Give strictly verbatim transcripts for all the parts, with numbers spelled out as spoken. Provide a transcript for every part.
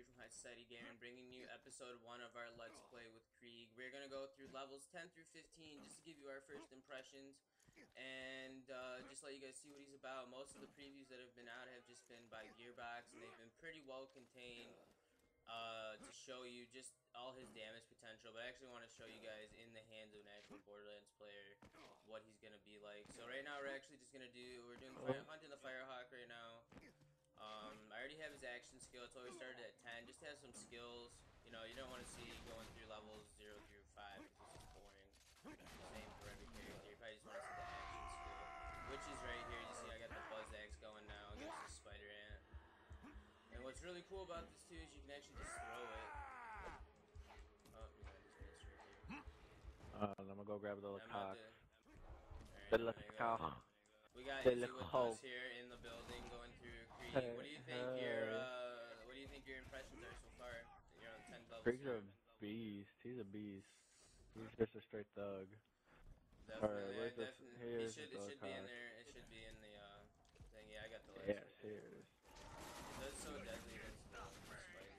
here from High Society Gaming, bringing you episode one of our Let's Play with Krieg. We're going to go through levels ten through fifteen just to give you our first impressions and uh, just let you guys see what he's about. Most of the previews that have been out have just been by Gearbox, and they've been pretty well contained uh, to show you just all his damage potential. But I actually want to show you guys in the hands of an actual Borderlands player what he's going to be like. So right now we're actually just going to do, we're doing fire, hunting the Firehawk right now. Um, I already have his action skill. It's always started at ten, just to have some skills. You know, you don't want to see going through levels zero through five, because it's boring. Same for every character. You probably just want to see the action skill, which is right here. You see I got the Buzz Axe going now against the Spider Ant. And what's really cool about this too is you can actually just throw it. Oh, yeah, just missed right here. Uh, I'm gonna go grab the little cock. The little cock. We got Izzy with us here in the building, going through Krieg. Hey, what do you think hey. your uh, what do you think your impressions are so far? You're on ten levels. Krieg's a beast. He's a beast. He's just a straight thug. Definitely, Alright, yeah, definitely. It should it should cock. be in there. It should be in the uh thing. Yeah, I got the last. Yes, right here it is. It does so deadly against the spiders.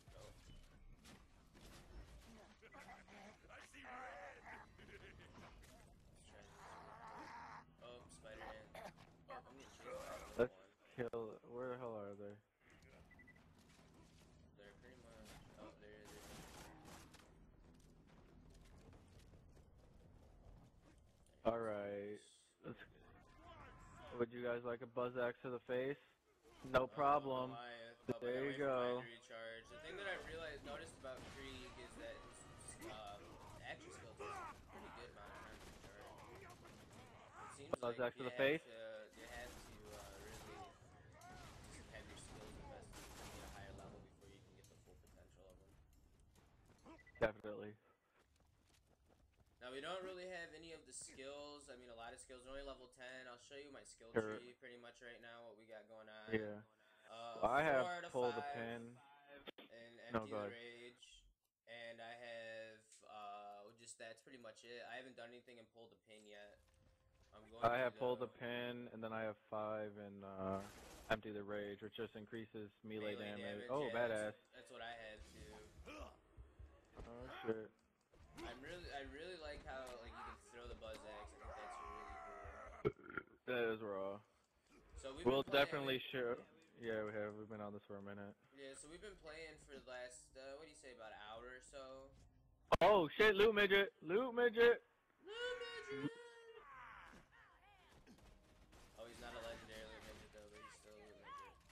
I see red. Oh, Spider Ant. Oh, I'm getting chased by Let's kill. Where the hell are they? They're pretty much. Oh, there it is. Alright. Would you guys like a Buzz Axe to the face? No problem. Oh, oh, there you go. Recharge. The thing that I realized, noticed about Krieg is that his uh, action skills are pretty good amount of time to recharge. It seems Buzz like Axe to you the face? To, you have to uh, really just have your skills invested at a higher level before you can get the full potential of them. Definitely. Now we don't really have any of the skills. I mean, a lot of skills. We're only level ten. I'll show you my skill sure. tree pretty much right now. What we got going on. Yeah. Uh, well, I four have pulled the pin. And empty no, the rage. And I have uh, just that's pretty much it. I haven't done anything and pulled the pin yet. I'm going. I have to pulled the pin, and then I have five and uh, empty the rage, which just increases melee, melee damage. damage. Oh, yeah, badass. That's, that's what I have too. Oh shit. I'm really, I really like how like you can throw the Buzz Axe. I think that's really cool. That is raw. So we've we'll been playing, definitely share. Yeah, we have. We've been on this for a minute. Yeah, so we've been playing for the last, uh, what do you say, about an hour or so. Oh shit! Loot midget! Loot midget! Loot midget! Oh, he's not a legendary loot midget though, but he's still a loot midget.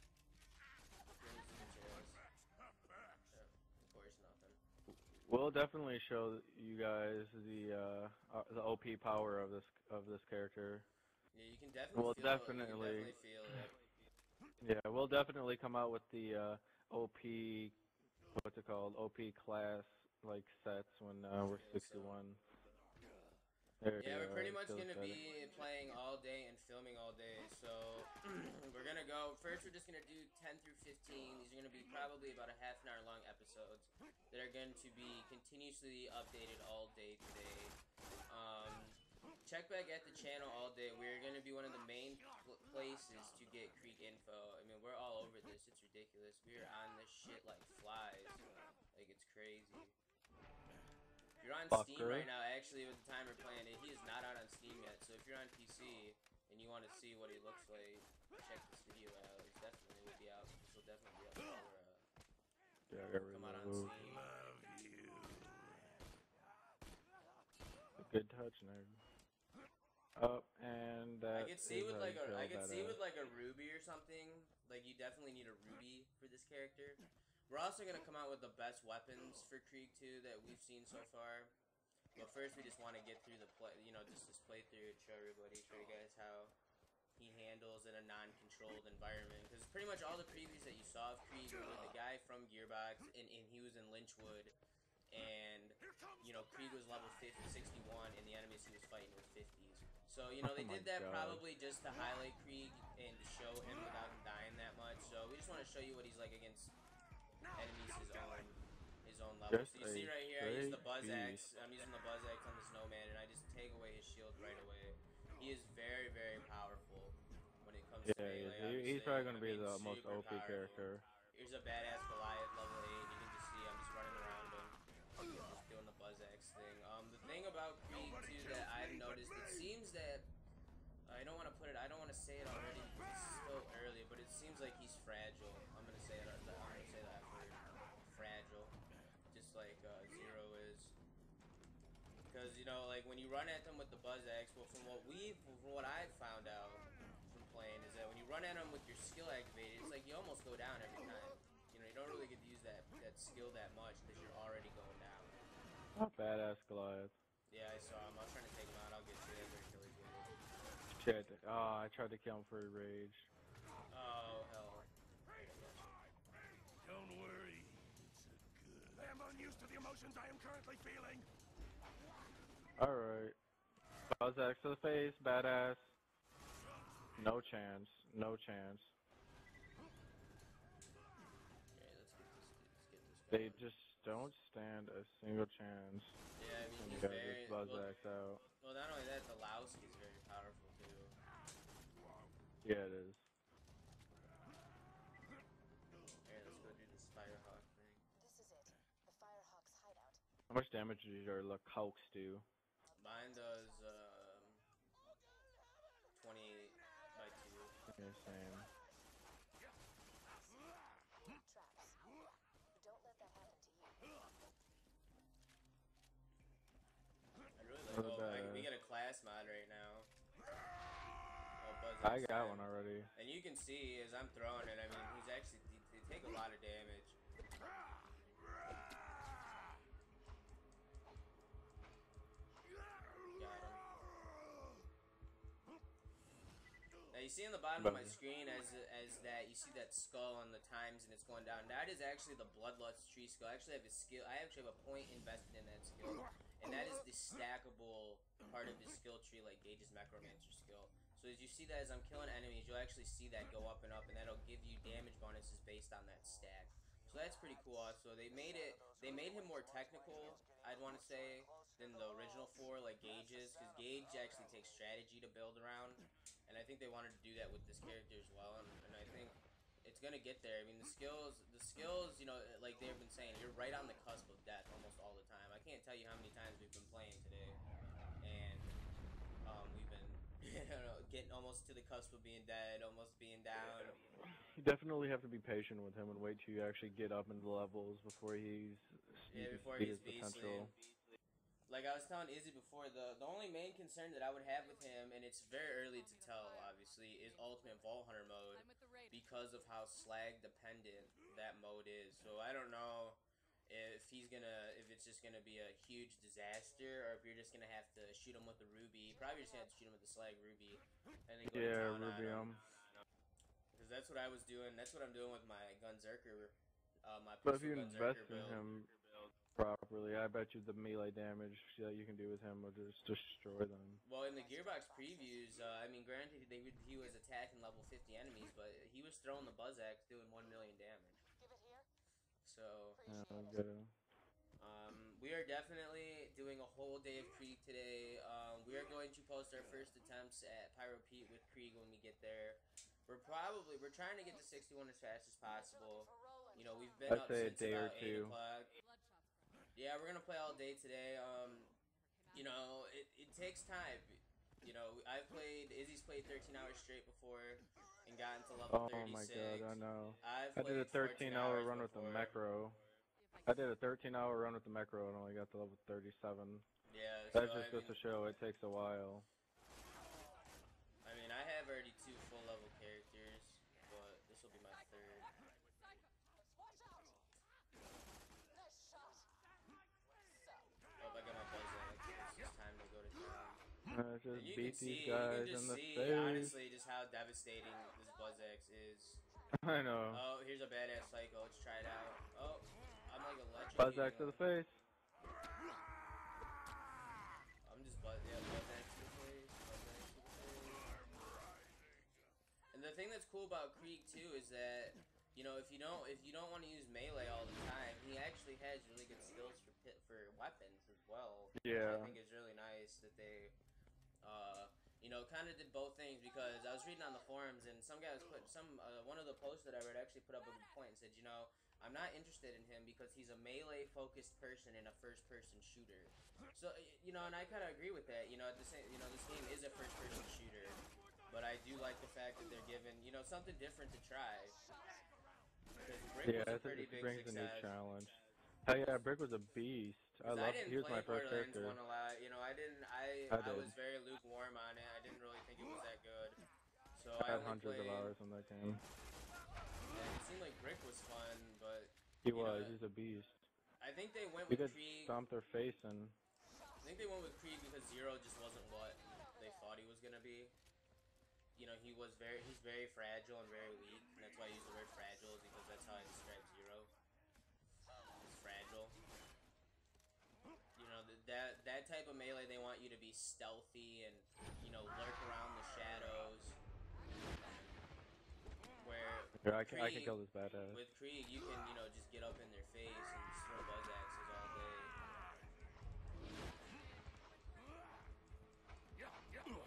Yeah, of course, nothing. We'll definitely show you guys the uh, the O P power of this of this character. Yeah, you can definitely we'll feel definitely, it. You can definitely feel it. Yeah, we'll definitely come out with the uh, O P, what's it called, O P class like sets when uh, we're sixty-one. There yeah, we're pretty much going to be playing all day and filming all day, so we're going to go, first we're just going to do ten through fifteen, these are going to be probably about a half an hour long episodes that are going to be continuously updated all day today. Um, check back at the channel all day, we're going to be one of the main places to get Krieg info. I mean, we're all over this, it's ridiculous, we're on this shit like flies, like it's crazy. If you're on Fucker. Steam right now, actually, with the time we're playing it, he is not out on Steam yet. So if you're on P C and you want to see what he looks like, check this video out. It's definitely will be out. This will definitely be out for, uh, yeah, come out on Steam. Love you. Good touch, nerd. Oh, and that I could see with like a, I could see out. with like a ruby or something. Like you definitely need a ruby for this character. We're also going to come out with the best weapons for Krieg two that we've seen so far. But first we just want to get through the play, you know, just this playthrough and show everybody, show you guys how he handles in a non-controlled environment. Because pretty much all the previews that you saw of Krieg were with the guy from Gearbox, and, and he was in Lynchwood. And, you know, Krieg was level fifty, sixty-one, and the enemies he was fighting were fifties. So, you know, they oh did that God. probably just to highlight Krieg and to show him without him dying that much. So we just want to show you what he's like against enemies his own his own level. Just so you see right here, I use the Buzz beast. Axe. I'm using the Buzz Axe on the Snowman, and I just take away his shield right away. He is very, very powerful when it comes yeah, to melee. He, he's probably going to be I mean, the most O P powerful. character. Here's a badass Goliath level say it already because it's still early, but it seems like he's fragile. I'm gonna say it. I'm gonna say that word, fragile, just like uh, Zero is. Because you know, like when you run at them with the Buzz Axe, well, from what we've, from what I've found out from playing, is that when you run at them with your skill activated, it's like you almost go down every time. You know, you don't really get to use that that skill that much because you're already going down. Oh, badass Goliath. Yeah, I saw him. I was trying to take him out. I'll get you. That's where Achilles with it. Shit. Oh, I tried to kill him for a rage. Oh, hell. Don't worry. It's a good. I am unused to the emotions I am currently feeling. Alright. Buzz Axe to the face, badass. No chance. No chance. Okay, let's get this, let's get this They going. just don't stand a single chance. Yeah, I mean, when you he's got very... this Buzz Well, Axe out. well, not only that, the Lowski is very powerful, too. Yeah, it is. Here, let's go do this Firehawk thing. This is it. The Firehawk's hideout. How much damage does your Lacaux do? Mine does, um... twenty-eight by two. Yeah, same. Traps. Don't let that happen to you. I really like... Not Oh, bad. I, we get a class mod right now. Oh, Buzz I Axe got time. one already. And you can see, as I'm throwing it, I mean, he's actually... They, they take a lot of damage. Now you see on the bottom of my screen as as that you see that skull on the times and it's going down. That is actually the Bloodlust tree skull. I actually have a skill. I actually have a point invested in that skill, and that is the stackable part of his skill tree, like Gage's Necromancer skill. So as you see that as I'm killing enemies, you'll actually see that go up and up, and that'll give you damage bonuses based on that stack. So that's pretty cool. Also, they made it. They made him more technical, I'd want to say, than the original four, like Gage's, because Gage actually takes strategy to build around. And I think they wanted to do that with this character as well, and, and I think it's gonna get there. I mean, the skills, the skills, you know, like they've been saying, you're right on the cusp of death almost all the time. I can't tell you how many times we've been playing today, and um, we've been, you know, getting almost to the cusp of being dead, almost being down. You definitely have to be patient with him and wait till you actually get up into the levels before he's Yeah, you can before see he's his beastly. potential. Like I was telling Izzy before, the the only main concern that I would have with him, and it's very early to tell, obviously, is Ultimate Vault Hunter mode because of how slag dependent that mode is. So I don't know if he's gonna, if it's just gonna be a huge disaster, or if you're just gonna have to shoot him with the Ruby. Probably just gonna have to shoot him with the slag Ruby, and then go to Yeah, town on him. Rubium. Because that's what I was doing. That's what I'm doing with my Gunzerker, uh, my But if pistol you Gunzerker invest in build. him properly, I bet you the melee damage that you can do with him will just destroy them. Well, in the Gearbox previews, uh, I mean, granted, they, he was attacking level fifty enemies, but he was throwing the Buzz Axe doing one million damage. Give it here. So, Yeah, good. um, we are definitely doing a whole day of Krieg today. Um, we are going to post our first attempts at Pyro Pete with Krieg when we get there. We're probably, we're trying to get to sixty-one as fast as possible. You know, we've been I'd up say a since day or about eight two. o'clock. Yeah, we're gonna play all day today. Um, you know, it, it takes time. You know, I've played, Izzy's played thirteen hours straight before and gotten to level Oh thirty-six. my god, I know. I've I did a played fourteen thirteen hour hours run with the before. Macro. I did a thirteen hour run with the Macro and only got to level thirty-seven. Yeah, That so just I goes mean, to show it takes a while. I mean, I have already two full level characters, but this will be my third. Watch out! Nice shot. Oh, I got my Buzz Axe. It's just time to go to town. Uh, just And you beat can see, these guys you can in just the see, face. honestly, just how devastating this Buzz Axe is. I know. Oh, here's a badass Psycho. Let's try it out. Oh, I'm like electrocuting Buzz Axe to him. the face. I'm just Buzz, yeah, Buzz Axe to the face. Buzz Axe to the face. And the thing that's cool about Krieg too is that, you know, if you don't if you don't want to use melee all the time, he actually has really good skills for pit, for weapons as well. Yeah. Which I think is really nice that they, uh, you know, kind of did both things, because I was reading on the forums and some guy was put some uh, one of the posts that I read actually put up a good point and said, you know, I'm not interested in him because he's a melee focused person in a first person shooter. So, you know, and I kind of agree with that. You know, at the same, you know, this game is a first person shooter. but I do like the fact that they're given, you know, something different to try. Because Brick Yeah, was a it's, pretty it big brings a new success. challenge. Hell yeah, Brick was a beast. I Because I loved. didn't He was play my first Borderlands character. one a lot, you know. I didn't. I I I did. was very lukewarm on it. I didn't really think it was that good. So I I had only hundreds of played. hours on that game. And it seemed like Brick was fun, but He you know, was. He's a beast. I think they went You with could Krieg. stomp their face and. I think they went with Krieg because Zero just wasn't what they thought he was gonna be. You know, he was very. He's very fragile and very weak, and that's why I use the word fragile, is because that's how I describe Zero. He's fragile. You know, that that type of melee, they want you to be stealthy and, you know, lurk around the shadows. Where Yeah, I with can, I can Krieg, kill this badass. with Krieg, you can, you know, just get up in their face and just throw buzz axes all day. Yeah, yeah. I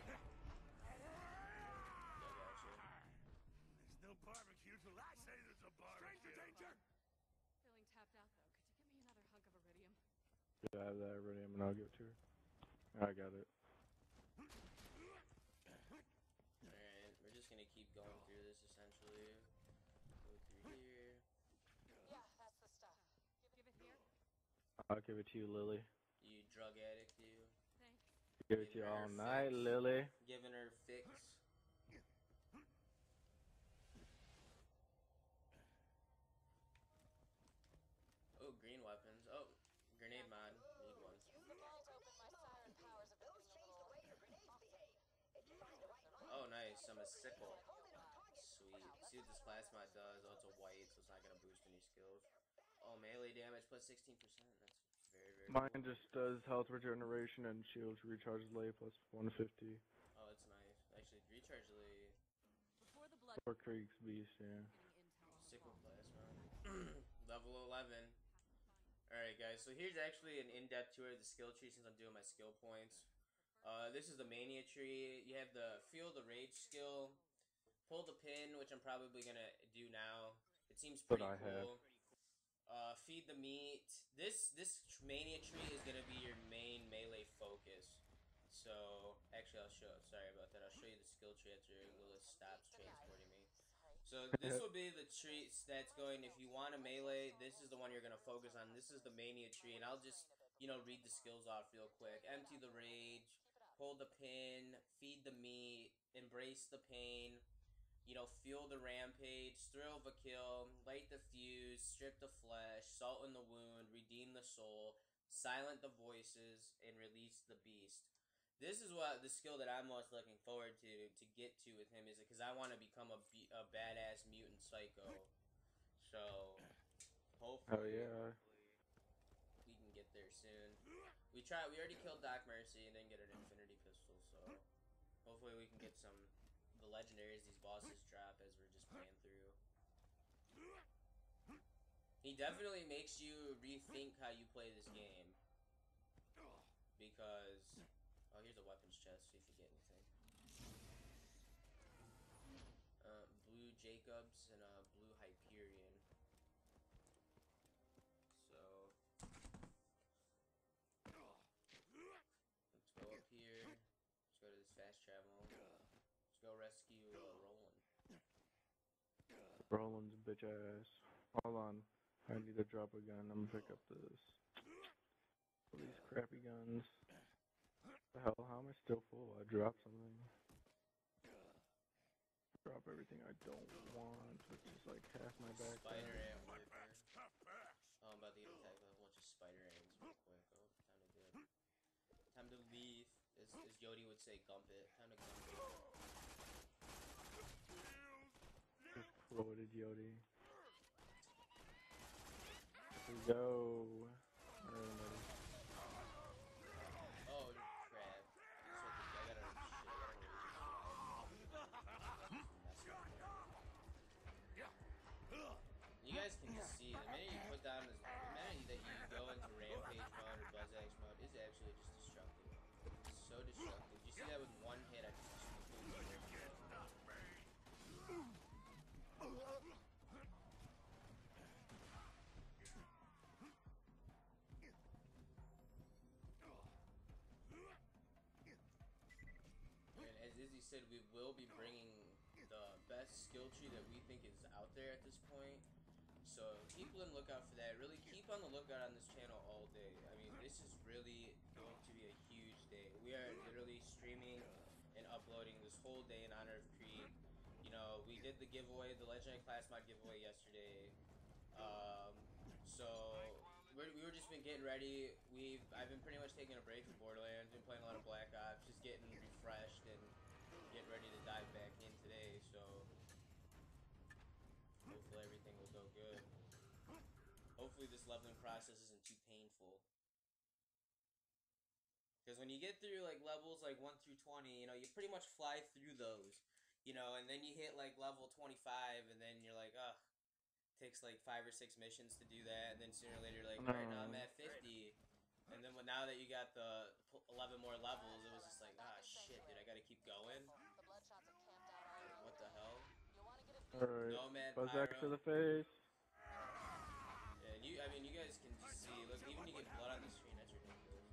gotcha. There's no barbecue till I say there's a barbecue. Stranger danger! Feeling tapped out though. Could you give me another hunk of iridium? Yeah, I have that iridium and I'll give it to her. I got it. Alright, we're just gonna keep going through this essentially. Go through here. Yeah, that's the stuff. Give it here. I'll give it to you, Lily. You drug addict, you. Thanks. Give it to you Giving her all night, fix. Lily. Giving her fix. Oh, green weapons. Oh, grenade mod. Need one. Use the ball to open my siren powers a bit. Oh, nice. I'm a sickle. Sweet. See what this class mod does. Oh, it's a white, so it's not going to boost any skills. Oh, melee damage plus sixteen percent. That's very, very Mine cool. just does health regeneration and shields recharge delay plus one fifty. Oh, that's nice. Actually, recharge delay. Before the blood. For Krieg's beast, yeah. Getting intel on the Sickle bomb. class mod. Level eleven. Alright, guys. So here's actually an in-depth tour of the skill tree since I'm doing my skill points. Uh, this is the mania tree. You have the feel the rage skill. Pull the pin, which I'm probably gonna do now. It seems pretty But I cool. Uh, feed the meat. This this mania tree is gonna be your main melee focus. So actually, I'll show. Sorry about that. I'll show you the skill tree after Lilith stops transporting me. So this will be the tree that's going. If you want a melee, this is the one you're gonna focus on. This is the mania tree, and I'll just you know read the skills off real quick. Empty the rage. Hold the pin. Feed the meat. Embrace the pain. You know, fuel the rampage, thrill of a kill, light the fuse, strip the flesh, salt in the wound, redeem the soul, silent the voices, and release the beast. This is what the skill that I'm most looking forward to to get to with him is because I want to become a, a badass mutant psycho. So hopefully Oh yeah. we can get there soon. We try. We already killed Doc Mercy and didn't get an infinity pistol, so hopefully we can get some. The legendaries these bosses drop as we're just playing through. He definitely makes you rethink how you play this game. Because... Oh, here's a weapons chest, see if you get anything. Uh, blue Jacobs and a uh, blue Hyperion. So... Let's go up here. Let's go to this fast travel. Go rescue uh, Roland. Roland's bitch ass. Hold on. I need to drop a gun. I'm gonna pick up this. These crappy guns. The hell? How am I still full? I dropped something. Drop everything I don't want, which is like half my backpack. Spider ant My whipper. back's tough backs. Oh, I'm about to get attacked by a bunch of spider ants real quick. Oh, time to dip. Time to leave. As, as Yodi would say, gump it. Time to gump it. Just quoted Yodi. Here we go. Alright. Oh, crap. So I gotta, shit, I gotta raise You guys can just see, the minute you put down this, the minute that you go into rampage mode or buzz axe mode, it's actually just destructive. It's so destructive. You see that with one hit, I just said, we will be bringing the best skill tree that we think is out there at this point. So keep on the lookout for that. Really keep on the lookout on this channel all day. I mean, this is really going to be a huge day. We are literally streaming and uploading this whole day in honor of Krieg. You know, we did the giveaway, the Legendary Class Mod giveaway yesterday. Um, so we're, we were just been getting ready. We've I've been pretty much taking a break from Borderlands. Been playing a lot of Black Ops, just getting refreshed and getting ready to dive back in today. So hopefully everything will go good. Hopefully this leveling process isn't too painful. Because when you get through like levels like one through twenty, you know, you pretty much fly through those. You know, and then you hit like level twenty-five and then you're like, ugh. Takes like five or six missions to do that, and then sooner or later you're like, alright, now I'm at fifty. And then when, now that you got the eleven more levels, it was just like, ah, shit, dude, I gotta keep going. Like, what the hell? Alright, Nomad, buzz X Pyro. to the face. Yeah, and you, I mean, you guys can just see, look, even you get blood on the screen, that's ridiculous.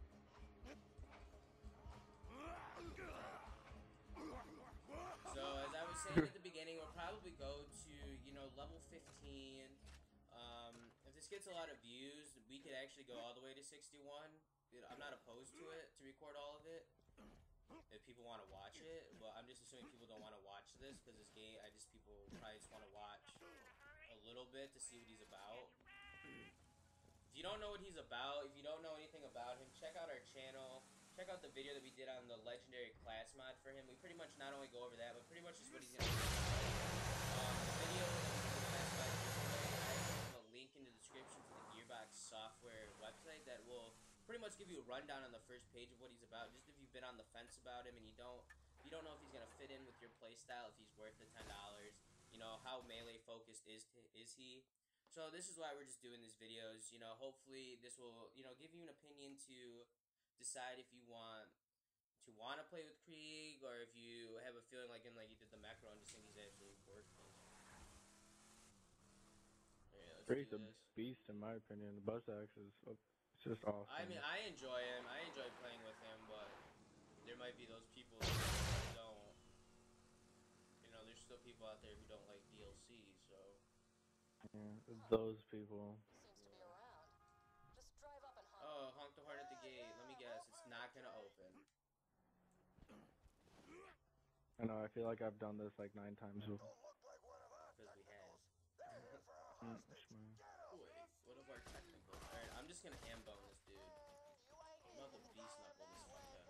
So, as I was saying at the beginning, we'll probably go to, you know, level fifteen. Um, if this gets a lot of views, we could actually go all the way to sixty-one. I'm not opposed to it, to record all of it, if people want to watch it, but I'm just assuming people don't want to watch this, because this game, I just, people probably just want to watch a little bit to see what he's about. If you don't know what he's about, if you don't know anything about him, check out our channel. Check out the video that we did on the Legendary Class Mod for him. We pretty much not only go over that, but pretty much just what he's going to do. Um, the video that we did I have a link in the description to the Gearbox software website that will pretty much give you a rundown on the first page of what he's about. Just if you've been on the fence about him and you don't, you don't know if he's going to fit in with your playstyle, if he's worth the ten dollars. You know, how melee focused is, is he? So this is why we're just doing these videos. You know, hopefully this will, you know, give you an opinion to decide if you want to want to play with Krieg, or if you have a feeling like him, like you did the macro, and just think he's absolutely worthless. Alright, let's Krieg's do a this. beast in my opinion. The buzz X is it's just awesome. I mean, I enjoy him. I enjoy playing with him, but there might be those people that don't. You know, there's still people out there who don't like D L C, so. Yeah, those people. Seems to be around. Just drive up and hunt. Oh, honk the horn at the gate. Let me guess, it's not gonna open. I know, I feel like I've done this like nine times before. Because we have. Mm, shmo. Wait, what of our technicals? Alright, I'm just gonna ham bone this dude. I'm about to beast knuckle this fuck guy.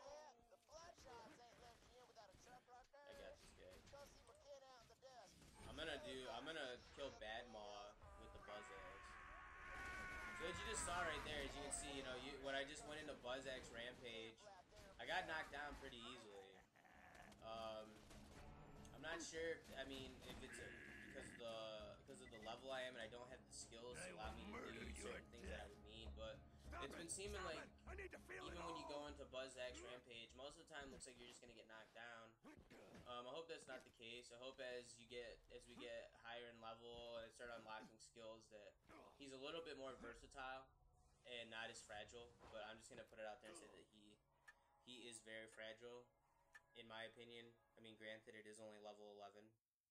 I got this guy. I'm gonna do, I'm gonna kill Bad Maw with the Buzz Axe. So as you just saw right there, as you can see, you know, you, when I just went into Buzz Axe Rampage, I got knocked down pretty easily. Um, I'm not sure, if, I mean, if it's a, because of the because of the level I am and I don't have the skills to allow me to do certain things that I would need, but it's been seeming like even when you go into Buzz Axe Rampage, most of the time it looks like you're just gonna get knocked down. Um, I hope that's not the case. I hope as you get as we get higher in level and start unlocking skills that he's a little bit more versatile and not as fragile. But I'm just gonna put it out there and say that he he is very fragile. In my opinion, I mean, granted, it is only level eleven.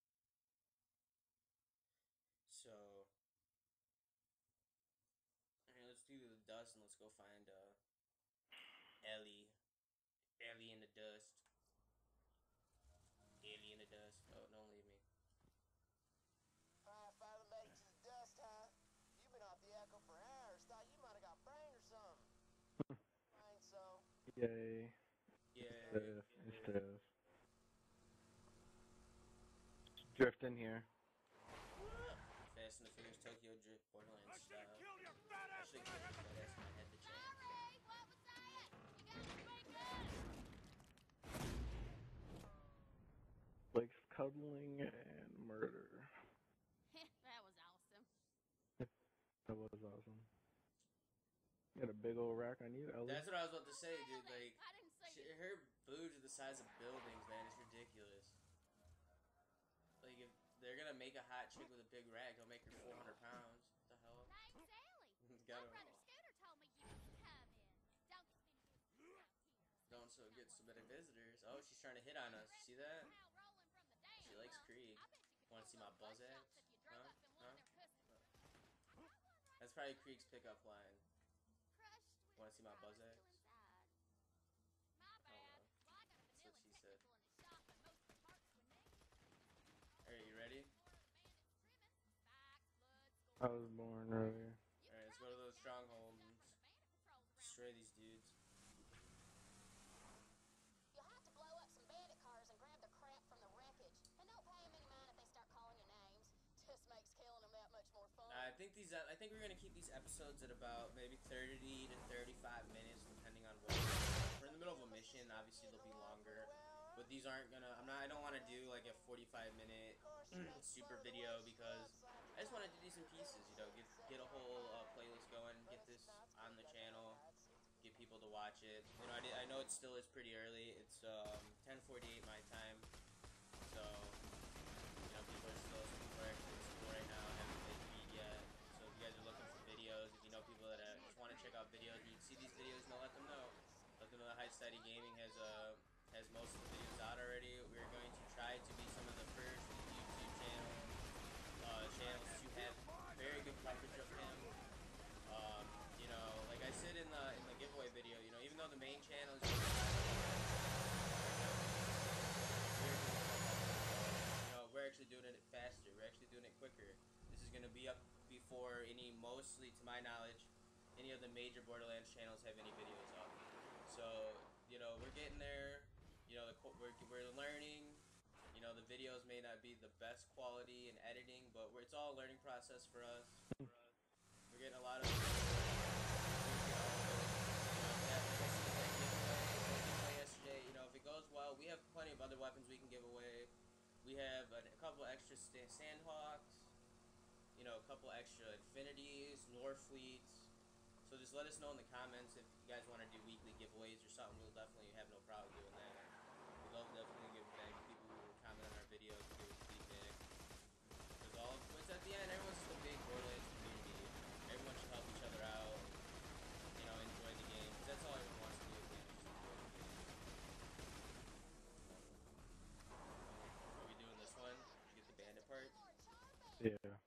So, alright, let's do the dust and let's go find uh, Ellie. Ellie in the dust. Ellie in the dust. Oh, don't leave me. Alright, finally made it to the dust, huh? You've been off the echo for hours. Thought you might have got brain or something. I ain't so. Yay. Yeah. Stiff. It's stiff. Drift in here. Fast and the Furious Tokyo Drift Borderlands I should have style. killed your fat I ass should have killed that ass when I had the chance. Sorry, what was that? You got me breaking. Blake's cuddling and murder. That was awesome. That was awesome. You got a big old rack on you, Ellie. That's what I was about to say, dude. Like, I didn't say she, her boobs are the size of buildings, man. It's ridiculous. Like, if they're gonna make a hot chick with a big rack, they'll make her four hundred pounds. What the hell? Name's Ellie. Got My her. brother Scooter told me you was coming. Don't get many visitors out here. Don't also get some better visitors. Oh, she's trying to hit on us. See that? She likes Krieg. Want to see my buzz axe? Huh? Huh? That's probably Krieg's pickup line. Want to see my buzz axe? Oh no. That's what she said. Alright, you ready? I was born earlier. Alright, let's go to those strongholds. Destroy these dudes. You'll have to blow up some bandit cars and grab the crap from the wreckage. And don't pay them any mind if they start calling you names. Just makes killing them that much more fun. I think these. I think we're gonna keep these episodes at about maybe thirty to thirty-five minutes, depending on what. If we're in the middle of a mission, obviously they'll be longer. But these aren't gonna. I'm not. I don't want to do like a forty-five minute super video because I just want to do these in pieces. You know, get get a whole uh, playlist going, get this on the channel, get people to watch it. You know, I, did, I know it still is pretty early. It's um, ten forty-eight my time, so you know people are still some people are actually in school right now. Haven't played Krieg yet. So if you guys are looking for videos, if you know people that uh, just want to check out videos, and you see these videos, and let them know. Let them know that High Society Gaming has uh, has most of the videos out already. We're going to try to be some of the first YouTube channel uh, channels to have very good coverage of him. Um, you know, like I said in the in the giveaway video, you know, even though the main channel is you know, we're actually doing it faster. We're actually doing it quicker. This is going to be up before any, mostly to my knowledge, any of the major Borderlands channels have any videos up. So, you know, we're getting there. You know, the, we're, we're learning. You know, the videos may not be the best quality in editing, but we're, it's all a learning process for us. We're getting a lot of. You know, that, like I said, that giveaway, that giveaway yesterday. You know, if it goes well, we have plenty of other weapons we can give away. We have a, a couple extra st Sandhawks. You know, a couple extra Infinities, Norfleets. So just let us know in the comments if you guys want to do weekly giveaways or something. We'll definitely have no problem doing that. We love definitely give back to people who comment on our videos, give us feedback. Because all, it's at the end, everyone's just a big Borderlands community. Everyone should help each other out. You know, enjoy the game. Because that's all everyone wants to do. Is just enjoy the game. Are we doing this one? Did you get the bandit part? Yeah.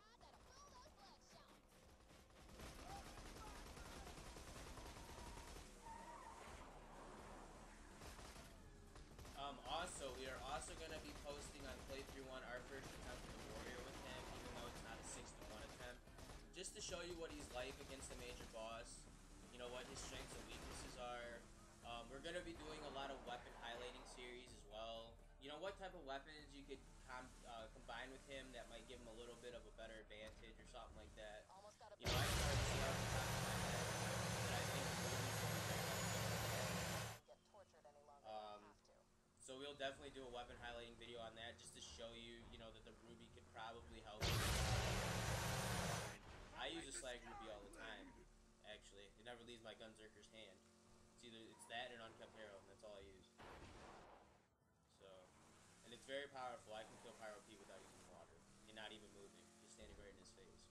Um, also, we are also going to be posting on Playthrough one our first attempt at the Warrior with him, even though it's not a six to one attempt. Just to show you what he's like against the major boss, you know, what his strengths and weaknesses are. Um, we're going to be doing a lot of weapon highlighting series as well. You know, what type of weapons you could com uh, combine with him that might give him a little bit of a better advantage or something like that. You know, I can already see off the top of my head that I think Ruby's going to be very helpful. Um, So we'll definitely do a weapon highlighting video on that just to show you, you know, that the Ruby could probably help you. I use a slag Ruby all the time, actually. It never leaves my Gunzerker's hand. It's either it's that or an unkept arrow, and that's all I use. So, and it's very powerful. I can kill Pyro Pete without using water and not even moving, just standing right in his face.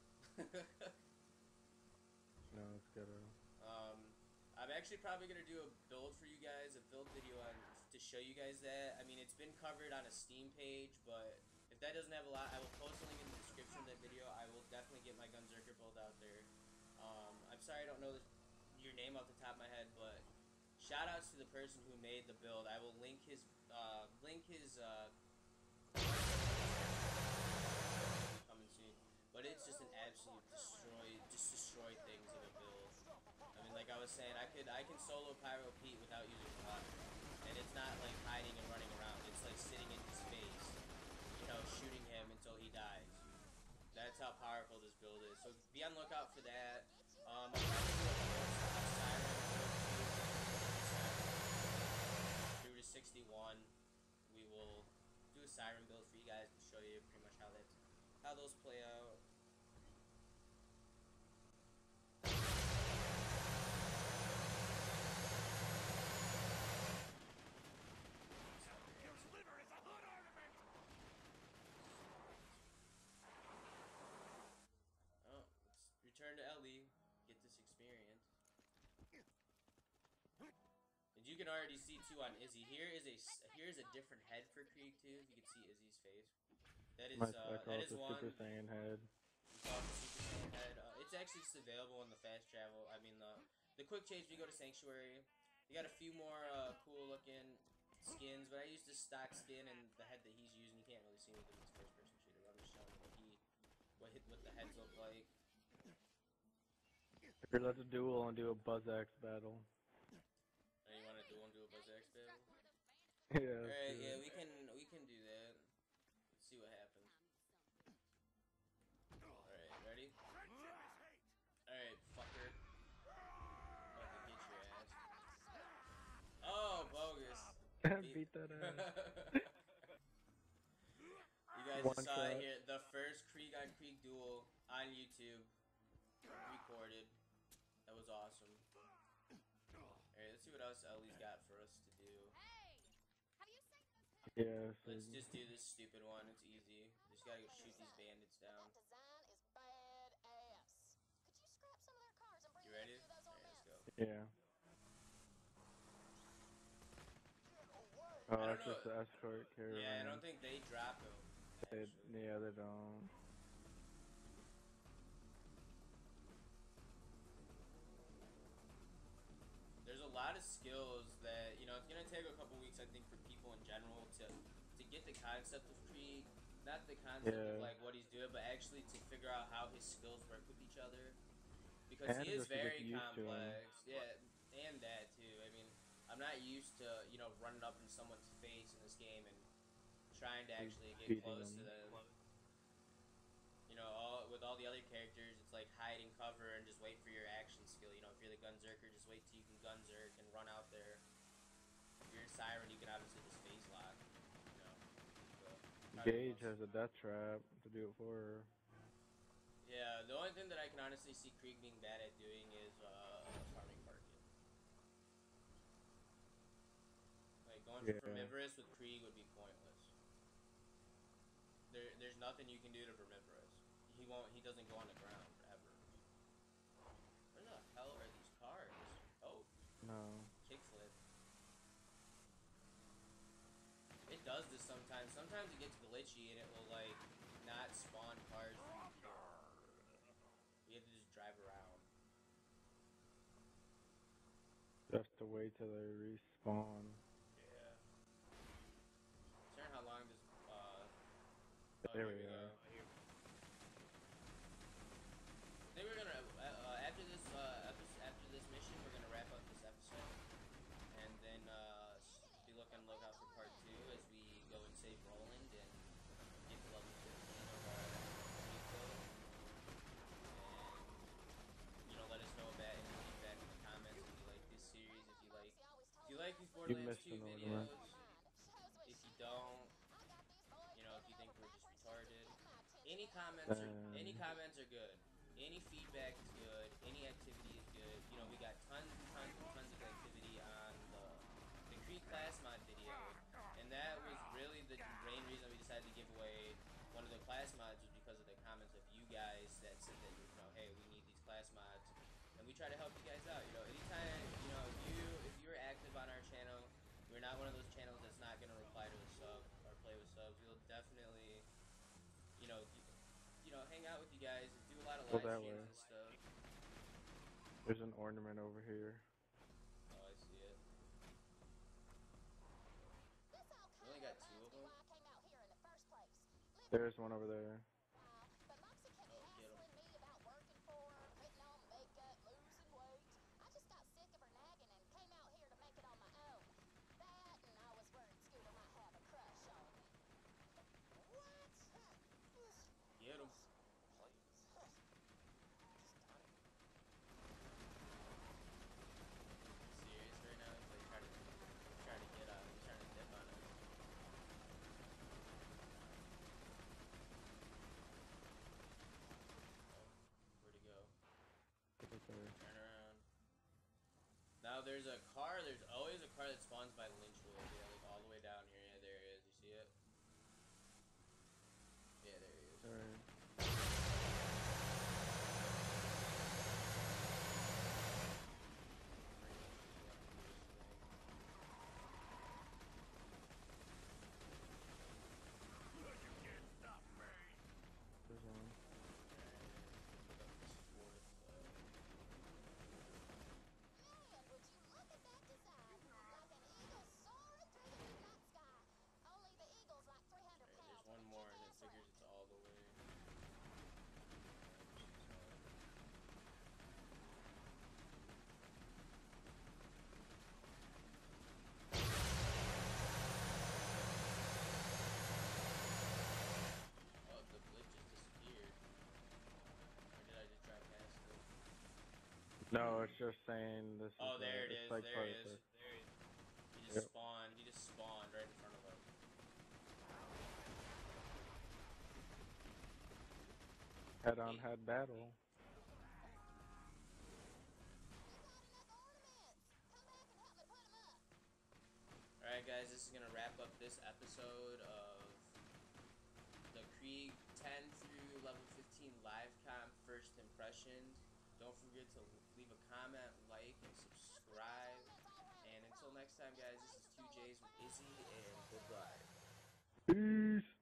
No, it's gotta. um, I'm actually probably gonna do a build for you guys, a build video on to show you guys that. I mean, it's been covered on a Steam page, but if that doesn't have a lot, I will post a link in the description of that video. I will definitely get my Gunzerker build out there. Um, I'm sorry I don't know the, your name off the top of my head, but shout outs to the person who made the build. I will link his uh, link his uh, coming soon. But it's just an absolute destroy, just destroy things of a build. I mean, like I was saying, I could I can solo Pyro Pete without using water, and it's not like hiding and running around. It's like sitting in his face, you know, shooting him until he dies. That's how powerful this build is. So be on the lookout for that. Um, I'll probably do a a siren build through to sixty-one. We will do a siren build for you guys to show you pretty much how that how those play out. Oh, let's return to Ellie, get this experience. And you can already see too on Izzy. Here is a s- here is a different head for Krieg too. If you can see Izzy's face, that is My, I uh, call that it is the one. Super Saiyan head. You call it the Super Saiyan head. Uh, it's actually just available in the fast travel. I mean the the quick change. We go to Sanctuary. You got a few more uh, cool looking skins, but I used the stock skin and the head that he's using. You can't really see me because it's first person shooter. I'm just showing you what he what hit, what the heads look like. Here, let's duel and do a Buzz Axe battle. And you want to duel and do a Buzz Axe battle? Yeah, let's Alright, do yeah, it. we can we can do that. Let's see what happens. Alright, ready? Friendship is hate. Alright, fucker. About to get your ass. Oh, bogus. Beat that ass. You guys One just saw shot. it here. The first Krieg on Krieg duel on YouTube. Recorded. That was awesome. Alright, let's see what else Ellie's got for us to do. Hey, have you seen this hood? Yeah, so Let's just do this stupid one. It's easy. Just gotta go shoot these bandits down. That design is badass. Could you scrap some of their cars and bring You me a ready? few of those Alright, let's ornaments? go. yeah. I Oh, don't it's know. just the escort caravan. Yeah, I don't think they drop them. They, Actually. yeah, they don't. There's a lot of skills that, you know, it's gonna take a couple weeks, I think, for people in general to to get the concept of Krieg. Not the concept Yeah. of like what he's doing, but actually to figure out how his skills work with each other. Because And he is just to get very used to him. complex. Yeah, and that too. I mean, I'm not used to, you know, running up in someone's face in this game and trying to actually get beating close to them. them. You know, all, with all the other characters, it's like hide and cover and just wait for your action skill. You know, if you're the Gunzerker, just wait till you can Gunzerk and run out there. If you're a Siren, you can obviously just phase lock. You know. So, Gage has a death trap to do it for her. yeah, the only thing that I can honestly see Krieg being bad at doing is uh, farming market. Like, going Yeah. for Vermivorous with Krieg would be pointless. There, there's nothing you can do to Vermivorous. He won't. He doesn't go on the ground ever. Where the hell are these cars? Oh, No. kickflip. It does this sometimes. Sometimes it gets glitchy and it will like not spawn cars for you to kill. You have to just drive around. Just to wait till they respawn. Yeah. Considering how long this. Uh, oh, There here we we are. go. I think we're gonna uh, after this uh, episode, after this mission, we're gonna wrap up this episode, and then uh, be looking look out for part two as we go and save Roland and get to level fifteen of our vehicle. And you know, let us know about any feedback in the comments if you like this series, if you like if you like these Borderlands missed two an videos, ornament. if you don't, you know, if you think we're just retarded. Any comments are Um, any comments are good. Any feedback is good. Any activity is good. You know, we got tons and tons and tons of activity on the the Krieg class mod video, and that was really the main reason we decided to give away one of the class mods was because of the comments of you guys that said that, you know, hey, we need these class mods, and we try to help you guys out. You know, anytime, you know, if you if you're active on our channel, we're not one of those channels that's not gonna reply to a sub or play with subs. We'll definitely, you know, you know, hang out with you guys and do a lot of Go live that streams way. and stuff. There's an ornament over here. Oh, I see it. We only got two of them. There's one over there. But Moxie kept Oh, get 'em. hassling me about working for her, putting on makeup, losing weight. I just got sick of her nagging and came out here to make it on my own. That and I was worried Scooter might have a crush on me. What? Get him. Serious right now? He's like trying to, he's trying to get up. He's trying to dip on us. Oh, where'd he go? Right there. Turn around. Now there's a car. There's always a car that spawns by Lynchwood. Yeah, like all the way down here. Yeah, there he is. You see it? Yeah, there he is. Alright. No, it's just saying this is Oh, uh, there it it's is. like There part he of is. the. There he, he just Yep. spawned. He just spawned right in front of us. Head on head battle. Alright, guys, this is going to wrap up this episode of the Krieg ten through level fifteen live comp first impressions. Don't forget to leave a comment, like, and subscribe. And until next time, guys, this is two J's with Izzy, and goodbye. Peace.